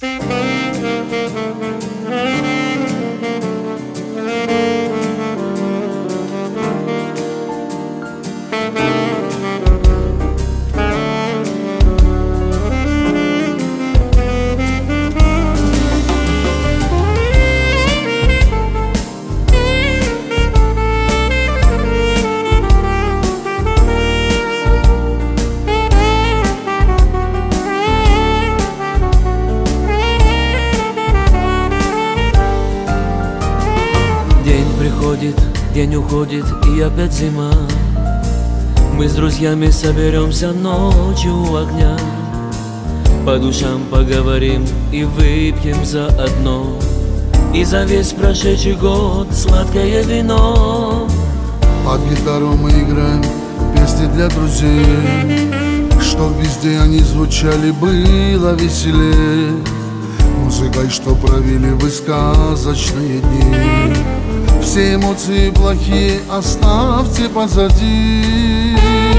День уходит, и опять зима. Мы с друзьями соберемся ночью у огня. По душам поговорим и выпьем заодно. И за весь прошедший год сладкое вино. Под гитару мы играем песни для друзей, чтоб везде они звучали, было веселее. Музыкой, что провели вы сказочные дни. Все эмоции плохие оставьте позади.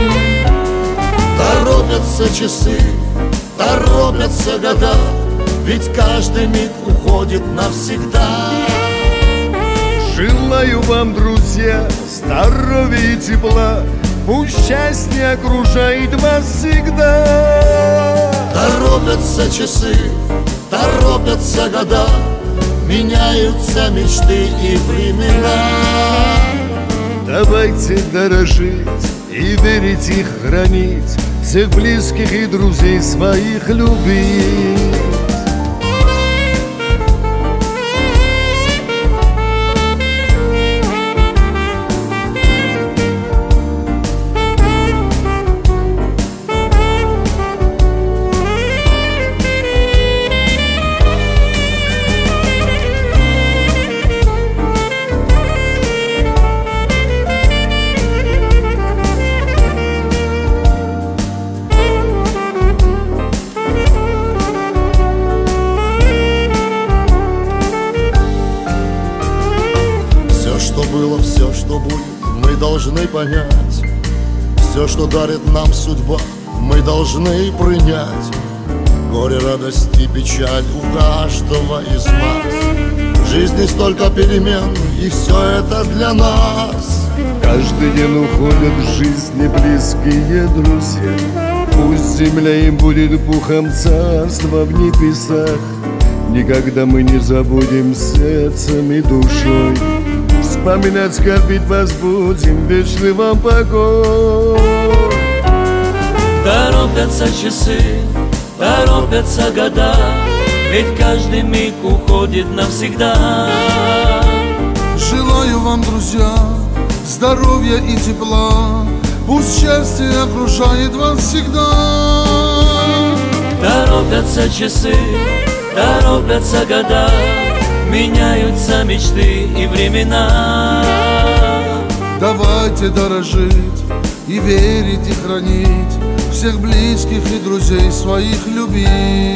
Торопятся часы, торопятся года, ведь каждый миг уходит навсегда. Желаю вам, друзья, здоровья и тепла, пусть счастье окружает вас всегда. Торопятся часы, торопятся года, меняются мечты и времена. Давайте дорожить и верить и хранить, всех близких и друзей своих любить. Все, что будет, мы должны понять. Все, что дарит нам судьба, мы должны принять. Горе, радость и печаль у каждого из нас. В жизни столько перемен, и все это для нас. Каждый день уходят в жизни близкие друзья. Пусть земля им будет пухом царства в небесах. Никогда мы не забудем сердцем и душой. Вспоминать, скорбить вас будем, вечный вам покой. Торопятся часы, торопятся года, ведь каждый миг уходит навсегда. Желаю вам, друзья, здоровья и тепла, пусть счастье окружает вас всегда. Торопятся часы, торопятся года, меняются мечты и времена. Давайте дорожить и верить и хранить, всех близких и друзей своих любить.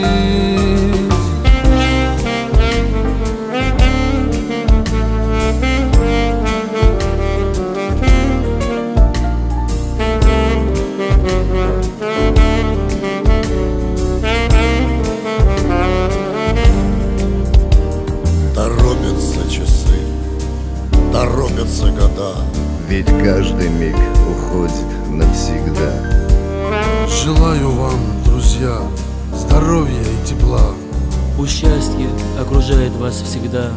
Торопятся часы, торопятся года, ведь каждый миг уходит навсегда. Желаю вам, друзья, здоровья и тепла, пусть счастье окружает вас всегда.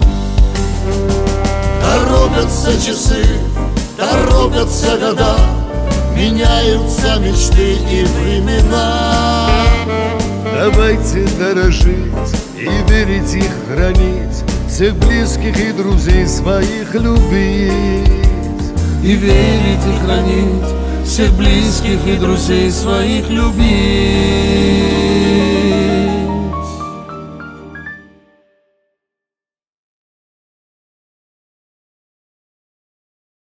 Торопятся часы, торопятся года, меняются мечты и времена. Давайте дорожить и верить и хранить, всех близких и друзей своих любить. И верить и хранить, всех близких и друзей своих любить.